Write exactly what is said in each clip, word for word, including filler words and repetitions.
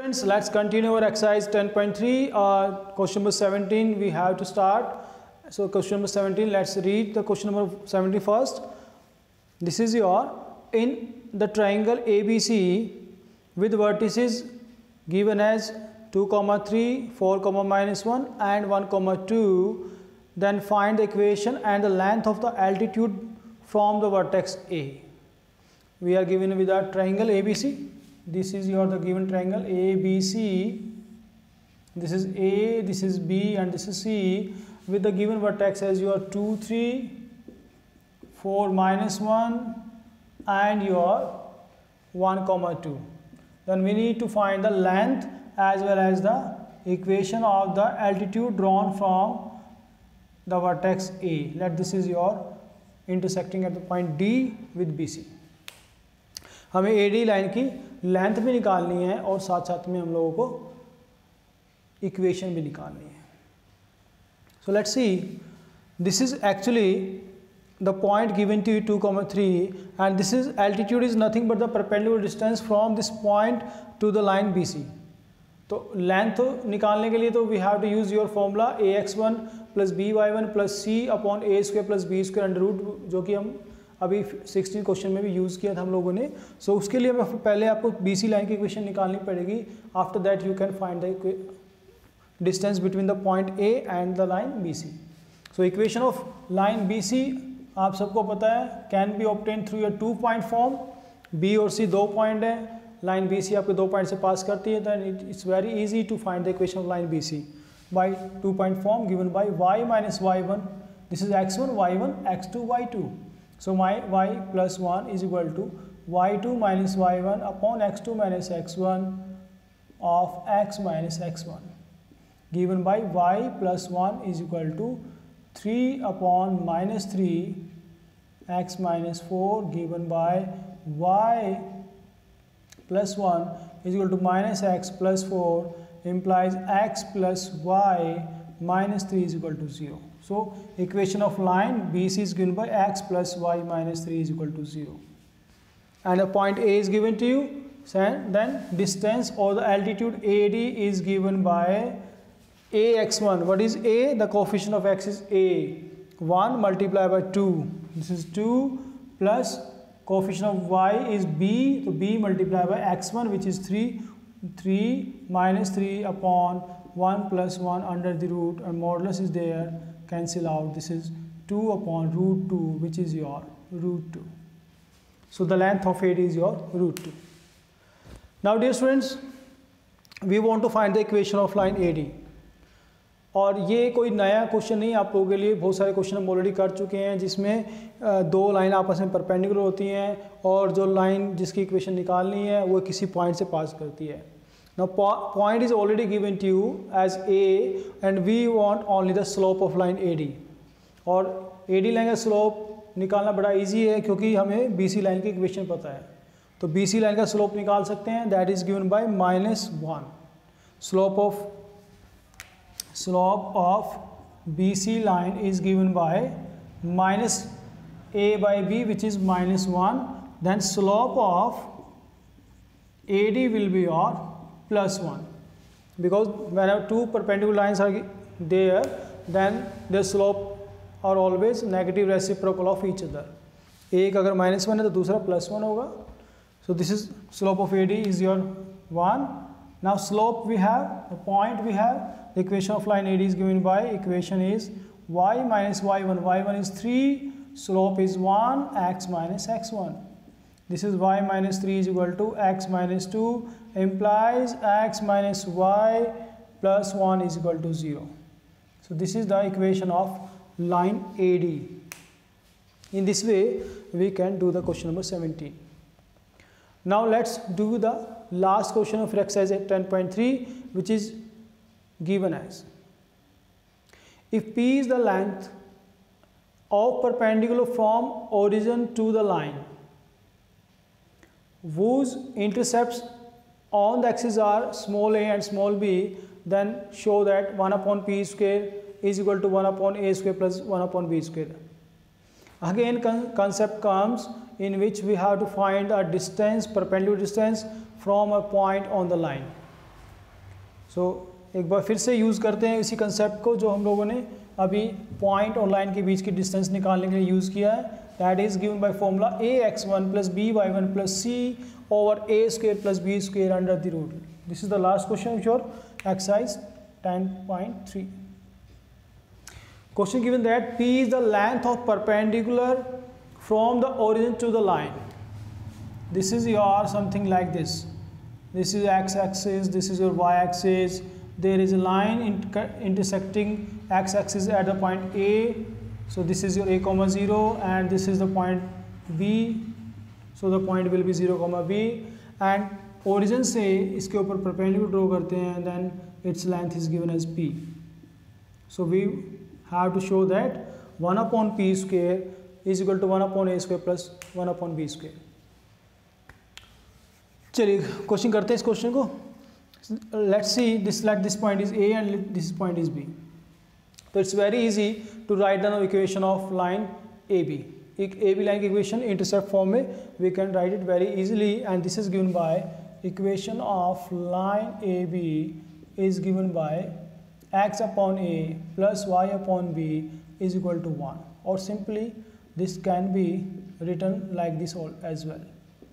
Students, let's continue our exercise ten point three. Uh, question number seventeen we have to start. So question number seventeen, let's read the question number seventeen first. This is your, in the triangle A B C with vertices given as two comma three, four comma minus one and one comma two, then find the equation and the length of the altitude from the vertex A. We are given with a triangle A B C. This is your the given triangle A B C. This is A, this is B and this is C, with the given vertex as your two, three, four, minus one and your one comma two. Then we need to find the length as well as the equation of the altitude drawn from the vertex A. Let this is your intersecting at the point D with B C. हमें A D line की length भी निकालनी है और साथ साथ में हम लोगों को इक्वेशन भी निकालनी है. So let's see, this is actually the point given to you two comma three and this is altitude is nothing but the perpendicular distance from this point to the line B C. तो length निकालने के लिए तो we have to use your formula A x one plus B y one plus C upon A square plus B square under root, जो कि हम अभी sixteen question में भी यूज़ किया था हम लोगों ने. सो so, उसके लिए हमें पहले आपको बी सी लाइन की इक्वेशन निकालनी पड़ेगी. After that you can find the distance between the point A and the line B C. So equation of line B C आप सबको पता है, can be obtain through your two point form. B और C दो point है, line B सी आपके दो point से पास करती है. Then it it's very easy to find the equation of line B C by two point form given by y minus y one. This is x one y one x two y two. So my y plus one is equal to y two minus y one upon x two minus x one of x minus x one, given by y plus one is equal to three upon minus three x minus four, given by y plus one is equal to minus x plus four, implies x plus y minus three is equal to zero. So equation of line B C is given by x plus y minus three is equal to zero. And a point A is given to you. Then distance or the altitude A D is given by A x one. What is A? The coefficient of x is A. one multiplied by two. This is two plus coefficient of y is B. So B multiplied by x one, which is three. three minus three upon one plus one under the root, and modulus is there. Cancel out. This is two upon root two, which is your root two. So the length of A D is your root two. Now dear students, we want to find the equation of line A D. और ये कोई नया question नहीं आप लोगों के लिए, बहुत सारे क्वेश्चन हम ऑलरेडी कर चुके हैं जिसमें दो लाइन आपस में परपेंडिकुलर होती हैं और जो लाइन जिसकी इक्वेशन निकालनी है वो किसी पॉइंट से पास करती है. Now point is already given to you as A and we want only the slope of line A D. और A D लाइन का स्लोप निकालना बड़ा इजी है क्योंकि हमें B C लाइन की इक्वेशन पता है. तो B C लाइन का स्लोप निकाल सकते हैं. That is given by minus one. Slope of slope of B C line is given by minus A by B, which is minus one. Then slope of A D will be your plus one, because whenever two perpendicular lines are there, then their slope are always negative reciprocal of each other. एक अगर minus one है तो दूसरा plus one होगा. So this is slope of A D is your one. Now slope we have, the point we have, the equation of line A D is given by equation is y minus y one. y one is three, slope is one, x minus x one. This is y minus three is equal to x minus two, implies x minus y plus one is equal to zero. So this is the equation of line A D. In this way we can do the question number seventeen. Now let's do the last question of exercise ten point three, which is given as, if P is the length of perpendicular from origin to the line whose intercepts on the axis are small a and small b, then show that one upon p square is equal to one upon a square plus one upon b square. Again concept comes in which we have to find a distance, perpendicular distance from a point on the line. So so, एक बार फिर से use करते हैं इसी concept को जो हम लोगों ने अभी पॉइंट और लाइन के बीच की डिस्टेंस निकालने के लिए यूज़ किया है. That is given by formula A x one plus B y one plus C over A square plus B square under the root. This is the last question of your exercise ten point three. Question given that P is the length of perpendicular from the origin to the line. This is your something like this. This is x-axis, this is your y-axis. There is a line inter intersecting x-axis at the point A. So this is your a comma zero and this is the point B. So the point will be zero comma B. And origin से इसके ऊपर perpendicular draw करते हैं, then its length is given as P. So we have to show that one upon P square is equal to one upon A square plus one upon B square. चलिए question करते हैं इस question को. Let's see this, let this point is A and this point is B. So it's very easy to write down the equation of line A B. एक A B line की equation intercept form में we can write it very easily, and this is given by equation of line A B is given by x upon A plus y upon B is equal to one, or simply this can be written like this all as well.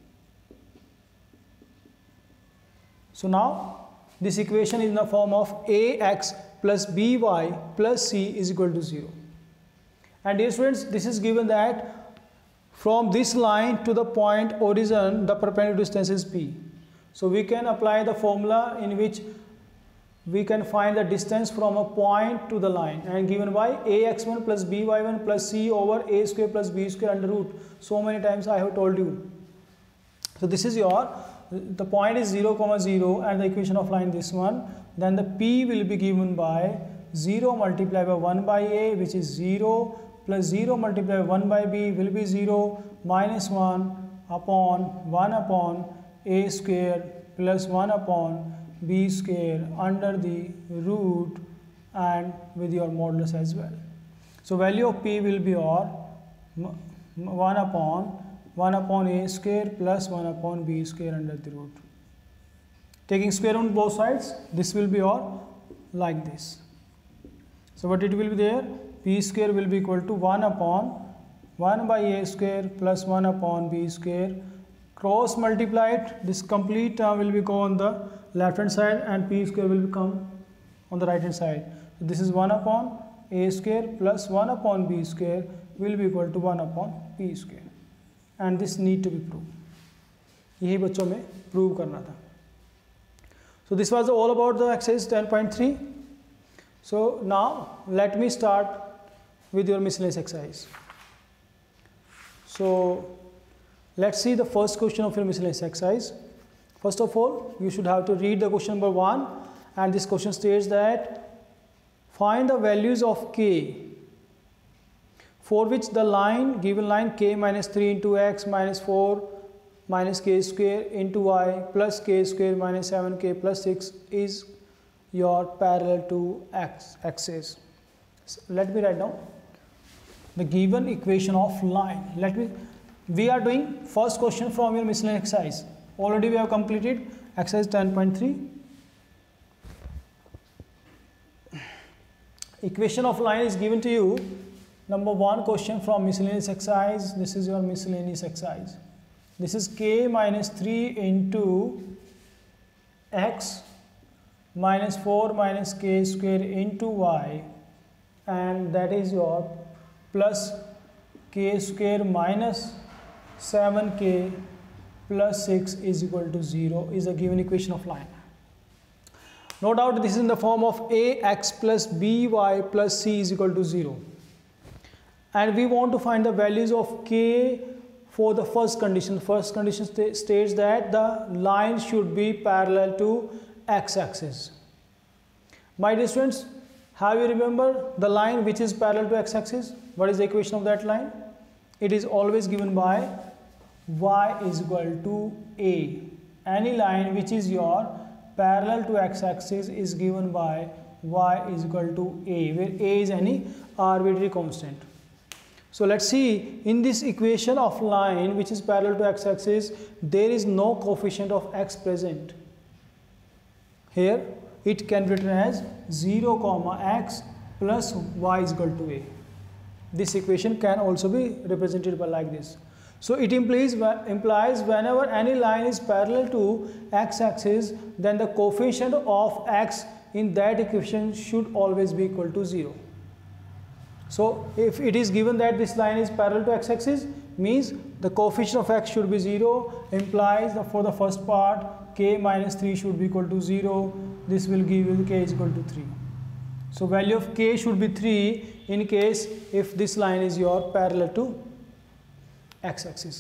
So now this equation is in the form of ax plus by plus c is equal to zero. And dear students, this is given that from this line to the point origin the perpendicular distance is p. So we can apply the formula in which we can find the distance from a point to the line, and given by a x one plus b y one plus c over a square plus b square under root. So many times I have told you. So this is your, the point is zero comma zero and the equation of line this one. Then the p will be given by zero multiplied by one by a, which is zero, plus zero multiplied by one by b will be zero, minus one upon one upon a square plus one upon b square under the root, and with your modulus as well. So value of p will be your one upon one upon a square plus one upon b square under the root. Taking square on both sides, this will be your like this. So what it will be there? P square will be equal to one upon one by a square plus one upon b square. Cross multiplied, this complete term will be go on the left hand side and p square will become on the right hand side. So this is one upon a square plus one upon b square will be equal to one upon p square, and this need to be proved. यही बच्चों में prove करना था. So this was all about the exercise ten point three. So now let me start with your miscellaneous exercise. So let's see the first question of your miscellaneous exercise. First of all, you should have to read the question number one, and this question states that find the values of k for which the line, given line k minus three into x minus four minus k square into y plus k square minus seven k plus six is your parallel to x axis. So let me write down the given equation of line. Let me, we are doing first question from your miscellaneous exercise. Already we have completed exercise ten point three. Equation of line is given to you. Number one question from miscellaneous exercise. This is your miscellaneous exercise. This is k minus three into x minus four minus k square into y, and that is your plus k square minus seven k plus six is equal to zero is a given equation of line. No doubt this is in the form of ax plus by plus c is equal to zero, and we want to find the values of k for the first condition. First condition st states that the line should be parallel to x-axis. My dear students, have you remember the line which is parallel to x-axis? What is the equation of that line? It is always given by y is equal to a. Any line which is your parallel to x-axis is given by y is equal to a, where a is any arbitrary constant. So let's see, in this equation of line which is parallel to x-axis, there is no coefficient of x present. Here it can be written as zero comma x plus y is equal to a. This equation can also be represented by like this. So it implies, implies whenever any line is parallel to x-axis, then the coefficient of x in that equation should always be equal to zero. So if it is given that this line is parallel to x-axis, means the coefficient of x should be zero, implies that for the first part k minus three should be equal to zero. This will give you k is equal to three. So value of k should be three in case if this line is your parallel to x-axis.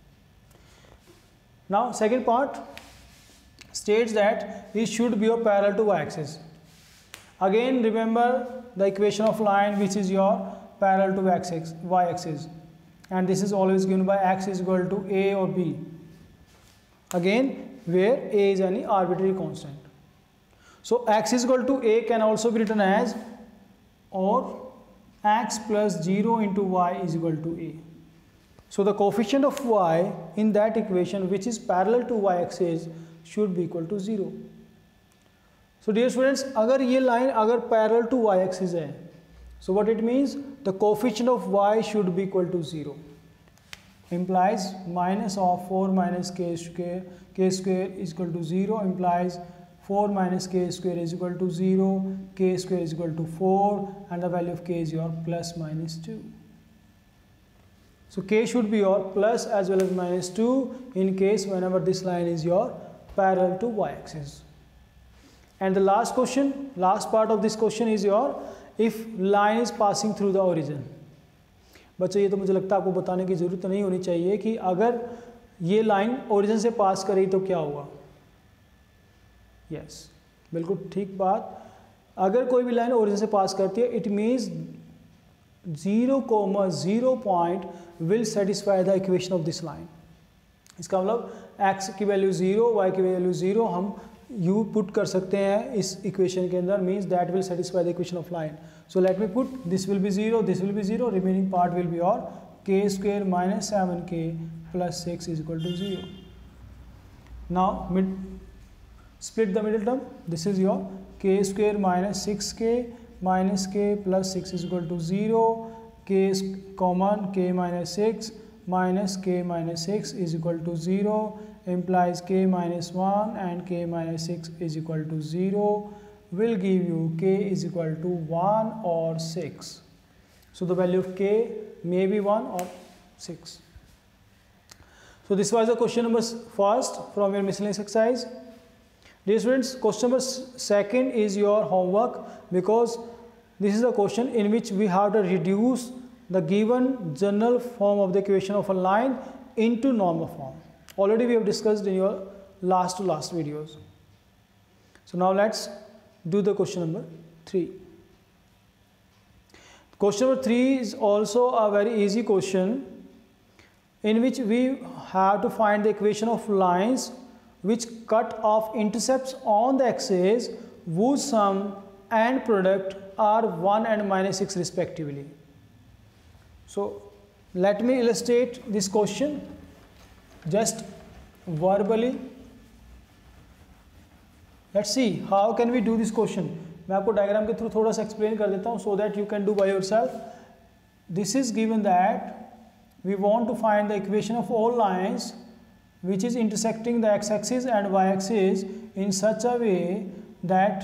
Now second part states that it should be your parallel to y-axis. Again remember the equation of line which is your parallel to x-axis, y-axis, and this is always given by x is equal to a or b, again where a is any arbitrary constant. So x is equal to a can also be written as or x plus zero into y is equal to a. So the coefficient of y in that equation which is parallel to y-axis should be equal to zero. So dear students, अगर ये line अगर parallel to y-axis है, so what it means, the coefficient of y should be equal to zero. Implies minus of four minus k square, k square is equal to zero, implies four minus k square is equal to zero, k square is equal to four, and the value of k is your plus minus two. So k should be your plus as well as minus two in case whenever this line is your parallel to y-axis. And the last question, last part of this question is your if line is passing through the origin. बच्चों ये तो मुझे लगता है आपको बताने की ज़रूरत नहीं होनी चाहिए कि अगर ये लाइन ओरिजिन से पास करी तो क्या होगा. यस, बिल्कुल ठीक बात. अगर कोई भी लाइन ओरिजिन से पास करती है, it means zero comma zero point will satisfy the equation of this line. इसका मतलब x की वैल्यू ज़ीरो, y की वैल्यू ज़ीरो हम u पुट कर सकते हैं इस इक्वेशन के अंदर, means that will satisfy the equation of line. So let me put this will be zero, this will be zero, remaining part will be और k square minus seven k plus six is equal to zero. Now mid split the middle term, this is your k square minus six k minus k plus six is equal to zero, k is common, k minus six minus k minus six is equal to zero, implies k minus one and k minus six is equal to zero, will give you k is equal to one or six. So the value of k may be one or six. So this was the question number first from your miscellaneous exercise. Dear students, question number second is your homework, because this is a question in which we have to reduce the given general form of the equation of a line into normal form. Already we have discussed in your last to last videos. So now let's do the question number three. Question number three is also a very easy question in which we have to find the equation of lines which cut off intercepts on the axis whose sum and product are one and minus six respectively. So let me illustrate this question just verbally. Let's see how can we do this question. मैं आपको diagram के through थोड़ा सा explain कर देता हूँ so that you can do by yourself. This is given that we want to find the equation of all lines which is intersecting the x-axis and y-axis in such a way that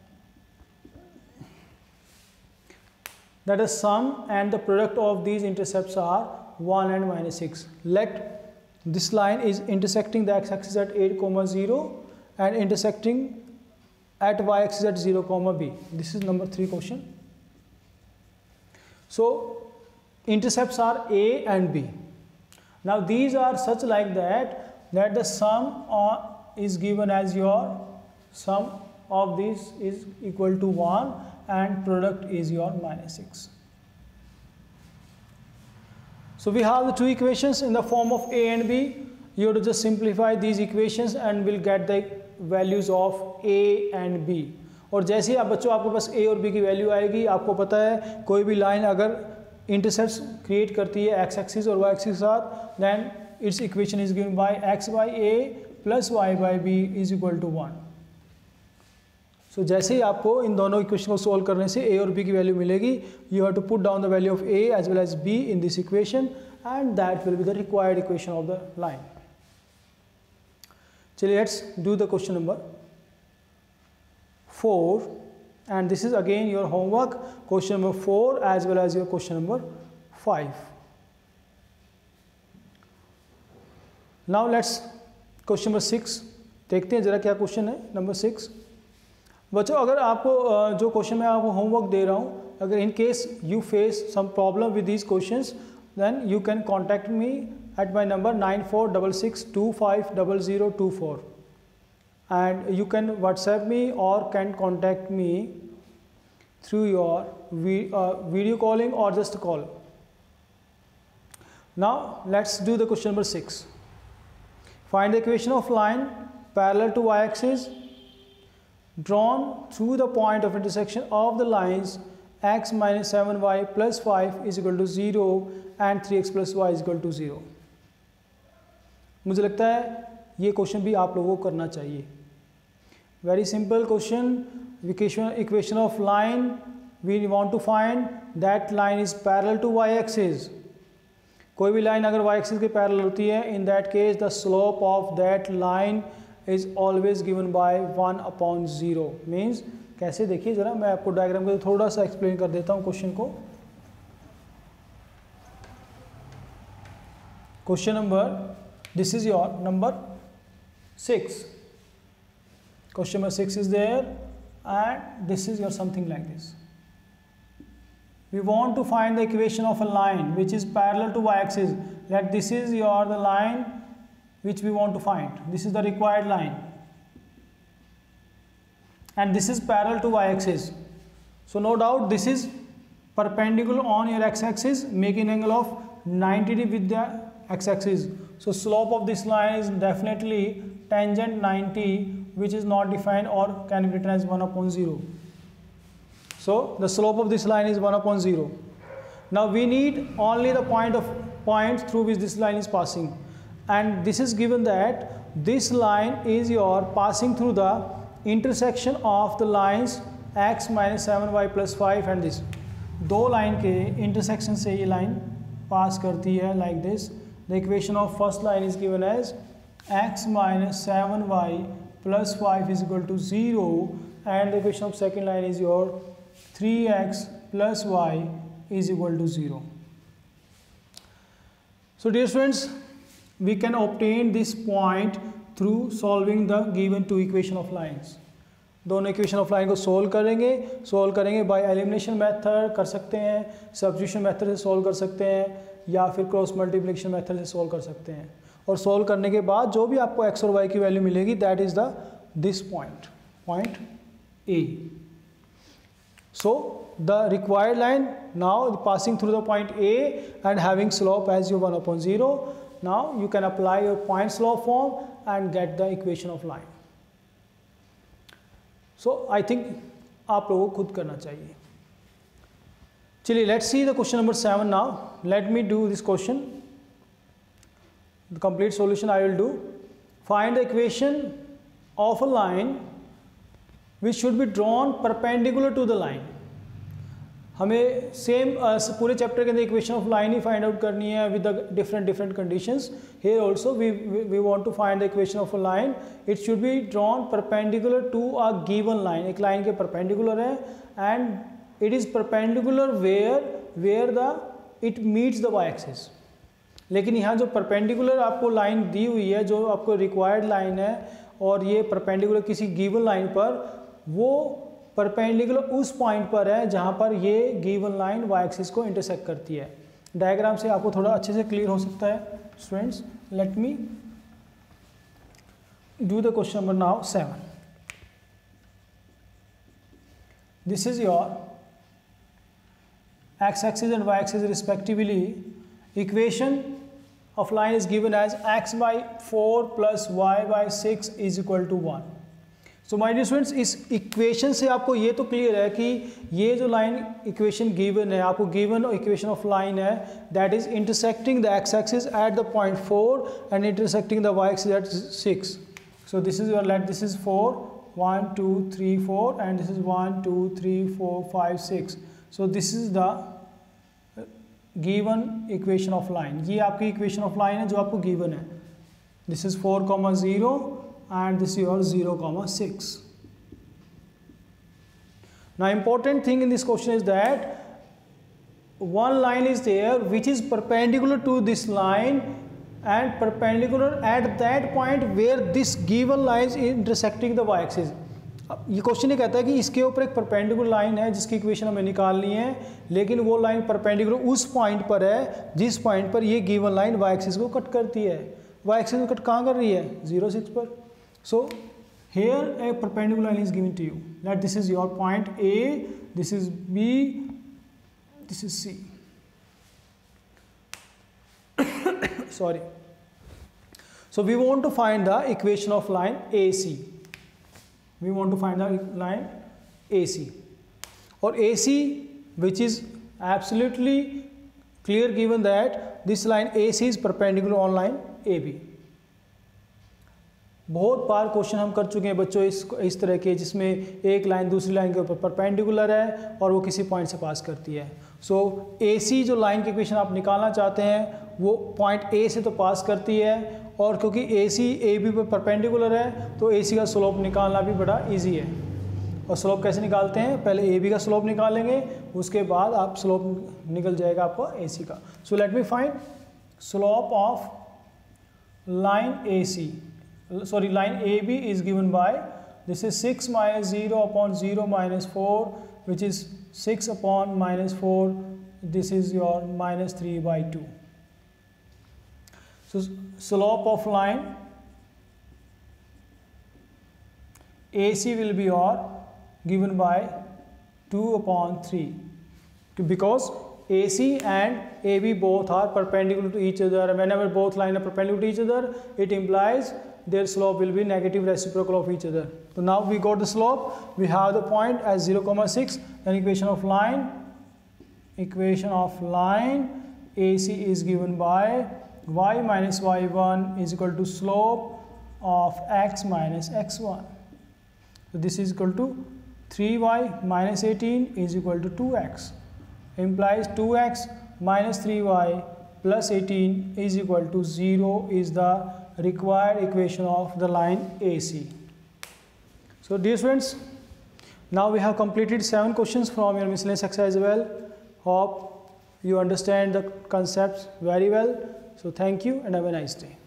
that the sum and the product of these intercepts are one and minus six. Let this line is intersecting the x-axis at eight comma zero and intersecting at y-axis at zero comma b. This is number three question. So intercepts are a and b. Now these are such like that that the sum is given as your sum of these is equal to one and product is your minus six. So we have the two equations in the form of a and b. You have to just simplify these equations and we'll get the values of a and b. और जैसे ही आप बच्चों आपके पास a और b की value आएगी, आपको पता है कोई भी लाइन अगर इंटरसेप्ट्स क्रिएट करती है एक्स एक्सिस और वाई एक्सिस के साथ, then its equation is given by x by a plus y by b is equal to one. So so, जैसे ही आपको इन दोनों इक्वेशन को सोल्व करने से ए और बी की वैल्यू मिलेगी, you have to put down the value of a as well as b in this equation and that will be the required equation of the line. चलिए let's do the question number four and this is again your homework, question number four as well as your question number five. Now let's question number six देखते हैं जरा क्या question है. Number six. बच्चों अगर आपको जो क्वेश्चन मैं आपको होमवर्क दे रहा हूँ, अगर in case you face some problem with these questions then you can contact me at my number nine four double six two five double zero two four. And you can WhatsApp me or can contact me through your vi uh, video calling or just call. Now let's do the question number six. Find the equation of line parallel to y-axis drawn through the point of intersection of the lines x minus seven y plus five is equal to zero and three x plus y is equal to zero. मुझे लगता है ये question भी आप लोगों को करना चाहिए. Very simple question. Equation, equation of line. We want to find that line is parallel to y-axis. कोई भी line अगर y-axis के parallel होती है, in that case the slope of that line is always given by one upon zero. Means कैसे, देखिए जरा मैं आपको डायग्राम को थोड़ा सा एक्सप्लेन कर देता हूँ क्वेश्चन को. Question number, this is your number six. Question number six is there and this is your something like this. We want to find the equation of a line which is parallel to y-axis. That this is your the line which we want to find. This is the required line. And this is parallel to y-axis. So no doubt this is perpendicular on your x-axis, making angle of ninety degree with the x-axis. So slope of this line is definitely tangent ninety, which is not defined or can be written as one upon zero. So the slope of this line is one upon zero. Now we need only the point of point through which this line is passing, and this is given that this line is your passing through the intersection of the lines x minus seven y plus five and this. दो line के intersection से ये line pass करती है like this. The equation of first line is given as x minus seven y plus five is equal to zero, and the equation of second line is your three x plus y is equal to zero. So dear students, we can obtain this point through solving the given two equation of lines. दोनों equation of line को solve करेंगे. Solve करेंगे by elimination method कर सकते हैं, substitution method से solve कर सकते हैं, या फिर क्रॉस मल्टीप्लिकेशन मेथड से सोल्व कर सकते हैं. और सोल्व करने के बाद जो भी आपको एक्स और वाई की वैल्यू मिलेगी, that is the this point, point A. So the required line now passing through the point A and having slope as u one upon zero. Now you can apply your point slope form and get the equation of line. So I think आप लोगों को खुद करना चाहिए. चलिए let's see the question number seven now. Let me do this question. The complete solution I will do. Find the equation of a line which should be drawn perpendicular to the line. हमें same uh, पूरे chapter के अंदर equation of line ही find out करनी है with the different different conditions. Here also we we want to find the equation of a line. It should be drawn perpendicular to a given line. एक line के perpendicular है and it is perpendicular where where the it meets the y axis. लेकिन यहाँ जो perpendicular आपको line दी हुई है, जो आपको रिक्वायर्ड लाइन है, और ये परपेंडिकुलर किसी गिवन लाइन पर, वो परपेंडिकुलर उस पॉइंट पर है जहाँ पर ये गिवन लाइन वाई एक्सिस को इंटरसेक्ट करती है. डायग्राम से आपको थोड़ा अच्छे से क्लियर हो सकता है students. Let me do the question number now seven. This is your x axis and y axis respectively. Equation of line is given as x by four plus y by six is equal to one. So my dear students, इस equation से आपको ये तो clear है कि ये जो line equation given है, आपको गिवन इक्वेशन ऑफ लाइन है that is intersecting the x axis at the point four and intersecting the y axis at six. So this is your let this is four, one two three four and this is one two three four five six. So this is the given equation of line. ये आपकी equation of line है जो आपको given है. This is four comma zero and this is your zero comma six. Now important thing in this question is that one line is there which is perpendicular to this line and perpendicular at that point where this given line is intersecting the y-axis. ये question ये कहता है कि इसके ऊपर एक perpendicular line है जिसकी इक्वेशन हमें निकालनी है, लेकिन वो लाइन परपेंडिकुलर उस पॉइंट पर है जिस पॉइंट पर ये गिवन लाइन वाई एक्सिस को कट करती है. वाई एक्सिस को कट कहाँ कर रही है? ज़ीरो सिक्स पर. So here a perpendicular line is given to you that this is your point A, this is B, this is C. Sorry. So we want to find the equation of line A C. We want to find the line A C. Or A C, which is absolutely clear given that this line A C is perpendicular on line A B. बहुत बार question हम कर चुके हैं बच्चों इस इस तरह के जिसमें एक लाइन दूसरी लाइन के ऊपर परपेंडिकुलर है और वो किसी पॉइंट से पास करती है. सो ए सी जो लाइन की इक्वेशन आप निकालना चाहते हैं वो पॉइंट ए से तो पास करती है, और क्योंकि ए सी ए बी पर परपेंडिकुलर है तो ए सी का स्लोप निकालना भी बड़ा इजी है. और स्लोप कैसे निकालते हैं? पहले ए बी का स्लोप निकालेंगे, उसके बाद आप स्लोप निकल जाएगा आपको ए सी का. So let me find slope of line A C. Sorry, line A B is given by, this is six minus zero upon zero minus four, which is six upon minus four, this is your minus three by two. So slope of line A C will be your given by two upon three, because A C and A B both are perpendicular to each other. Whenever both lines are perpendicular to each other, it implies their slope will be negative reciprocal of each other. So now we got the slope, we have the point as zero comma six, then equation of line, equation of line A C is given by y minus y one is equal to slope of x minus x one. So this is equal to three y minus eighteen is equal to two x, implies two x minus three y plus eighteen is equal to zero is the required equation of the line A C. So dear students, now we have completed seven questions from your miscellaneous exercise as well. Hope you understand the concepts very well. So thank you and have a nice day.